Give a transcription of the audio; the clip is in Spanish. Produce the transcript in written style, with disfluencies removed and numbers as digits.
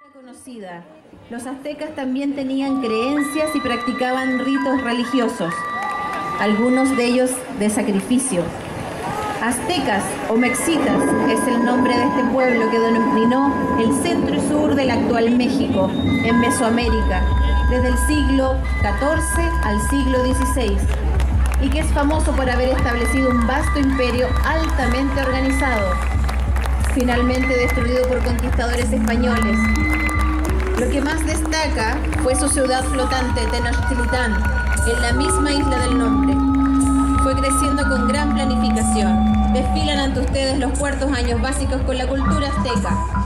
Conocida. Los aztecas también tenían creencias y practicaban ritos religiosos, algunos de ellos de sacrificio. Aztecas o mexitas es el nombre de este pueblo que dominó el centro y sur del actual México, en Mesoamérica, desde el siglo XIV al siglo XVI, y que es famoso por haber establecido un vasto imperio altamente organizado, finalmente destruido por conquistadores españoles. Lo que más destaca fue su ciudad flotante, Tenochtitlán, en la misma isla del nombre. Fue creciendo con gran planificación. Desfilan ante ustedes los cuartos años básicos con la cultura azteca.